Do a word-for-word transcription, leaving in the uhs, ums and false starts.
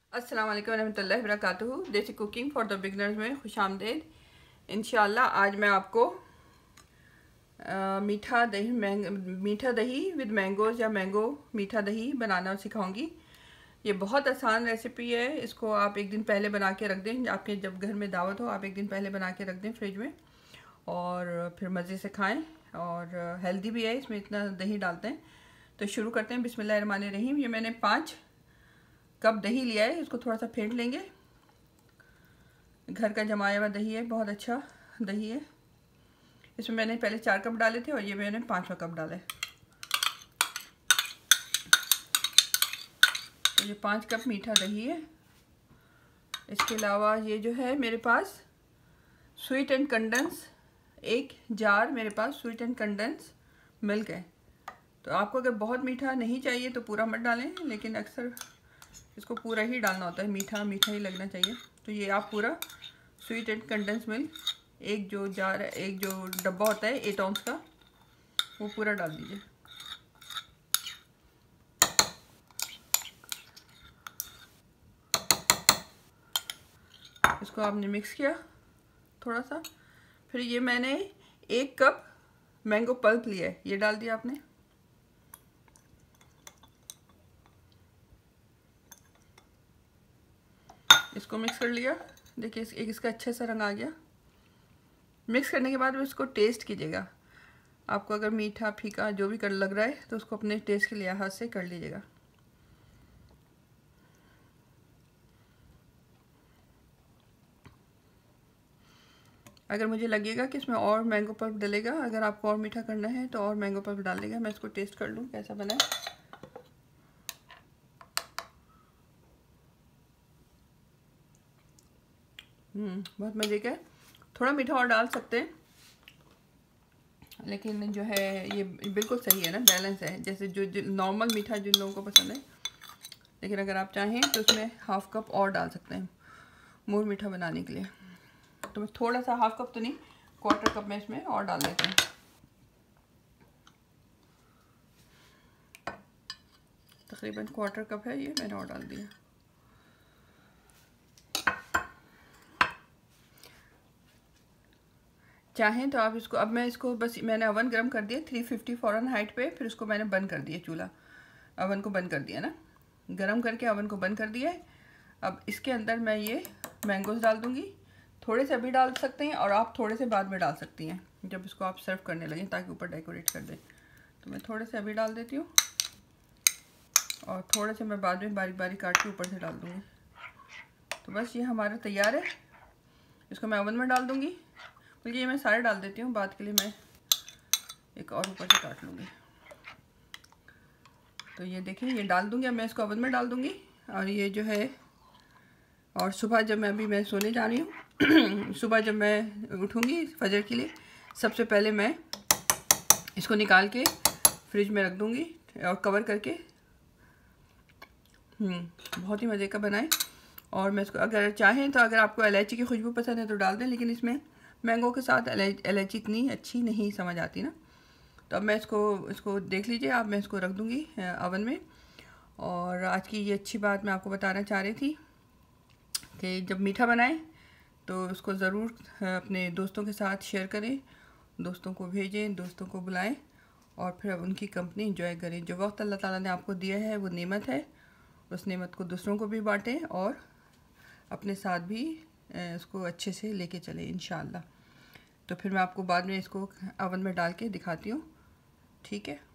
अस्सलाम वालेकुम रहमतुल्लाहि व बरकातुहू। देसी कुकिंग फॉर द बिगनर्स में खुशामदीद। इंशाल्लाह आज मैं आपको आ, मीठा दही मैंग मीठा दही विद मैंगोज़ या मैंगो मीठा दही बनाना सिखाऊंगी। ये बहुत आसान रेसिपी है। इसको आप एक दिन पहले बना के रख दें। आपके जब घर में दावत हो आप एक दिन पहले बना के रख दें फ्रिज में, और फिर मज़े से खाएं। और हेल्दी भी है, इसमें इतना दही डालते हैं। तो शुरू करते हैं। बिस्मिल्लाहिर्रहमानिर्रहीम। ये मैंने पाँच कप दही लिया है, इसको थोड़ा सा फेंट लेंगे। घर का जमाया हुआ दही है, बहुत अच्छा दही है। इसमें मैंने पहले चार कप डाले थे और ये मैंने पाँचवा कप डाला है। तो ये पाँच कप मीठा दही है। इसके अलावा ये जो है मेरे पास स्वीट एंड कंडेंस, एक जार मेरे पास स्वीट एंड कंडेंस मिल्क है। तो आपको अगर बहुत मीठा नहीं चाहिए तो पूरा मत डालें, लेकिन अक्सर इसको पूरा ही डालना होता है, मीठा मीठा ही लगना चाहिए। तो ये आप पूरा स्वीट एंड कंडेंस मिल्क, एक जो जार है, एक जो डब्बा होता है एट आउंस का, वो पूरा डाल दीजिए। इसको आपने मिक्स किया थोड़ा सा। फिर ये मैंने एक कप मैंगो पल्प लिया है, ये डाल दिया आपने। इसको मिक्स कर लिया। देखिए एक इसका अच्छा सा रंग आ गया। मिक्स करने के बाद इसको टेस्ट कीजिएगा। आपको अगर मीठा फीका जो भी कर लग रहा है तो उसको अपने टेस्ट के लिहाज से कर लीजिएगा। अगर मुझे लगेगा कि इसमें और मैंगो पल्प डलेगा, अगर आपको और मीठा करना है तो और मैंगो पल्प डाल देगा। मैं इसको टेस्ट कर लूँ कैसा बना है। हम्म बहुत मज़े का है। थोड़ा मीठा और डाल सकते हैं, लेकिन जो है ये बिल्कुल सही है ना, बैलेंस है। जैसे जो, जो नॉर्मल मीठा जिन लोगों को पसंद है, लेकिन अगर आप चाहें तो इसमें हाफ कप और डाल सकते हैं मोर मीठा बनाने के लिए। तो मैं थोड़ा सा, हाफ कप तो नहीं, क्वार्टर कप में इसमें और डाल देते हैं। तकरीबन क्वार्टर कप है ये, मैंने और डाल दिया। चाहें तो आप इसको, अब मैं इसको बस मैंने अवन गर्म कर दिया थ्री फिफ्टी फ़ौरन हाइट पे। फिर उसको मैंने बंद कर दिया, चूल्हा अवन को बंद कर दिया ना, गरम करके अवन को बंद कर दिया है। अब इसके अंदर मैं ये मैंगोज़ डाल दूँगी। थोड़े से अभी डाल सकते हैं और आप थोड़े से बाद में डाल सकती हैं जब इसको आप सर्व करने लगें, ताकि ऊपर डेकोरेट कर दें। तो मैं थोड़े से अभी डाल देती हूँ और थोड़े से मैं बाद में बारीक बारीक काट के ऊपर से डाल दूँगी। तो बस ये हमारा तैयार है। इसको मैं ओवन में डाल दूँगी, बल्कि ये मैं सारे डाल देती हूँ, बाद के लिए मैं एक और ऊपर से काट लूँगी। तो ये देखिए ये डाल दूँगी। अब मैं इसको ओवन में डाल दूँगी। और ये जो है, और सुबह जब मैं, अभी मैं सोने जा रही हूँ सुबह जब मैं उठूँगी फजर के लिए, सबसे पहले मैं इसको निकाल के फ्रिज में रख दूँगी और कवर करके। हम्म बहुत ही मज़े का बनाए। और मैं इसको, अगर चाहें तो अगर आपको इलायची की खुशबू पसंद है तो डाल दें, लेकिन इसमें मैंगो के साथ इलायची इतनी अच्छी नहीं समझ आती ना। तो अब मैं इसको इसको देख लीजिए आप, मैं इसको रख दूँगी अवन में। और आज की ये अच्छी बात मैं आपको बताना चाह रही थी कि जब मीठा बनाएं तो उसको ज़रूर अपने दोस्तों के साथ शेयर करें, दोस्तों को भेजें, दोस्तों को बुलाएं और फिर अब उनकी कंपनी एंजॉय करें। जो वक्त अल्लाह ताला ने आपको दिया है वो नेमत है, उस नेमत को दूसरों को भी बांटें और अपने साथ भी उसको अच्छे से लेके चलें इंशाअल्लाह। तो फिर मैं आपको बाद में इसको अवन में डाल के दिखाती हूँ, ठीक है।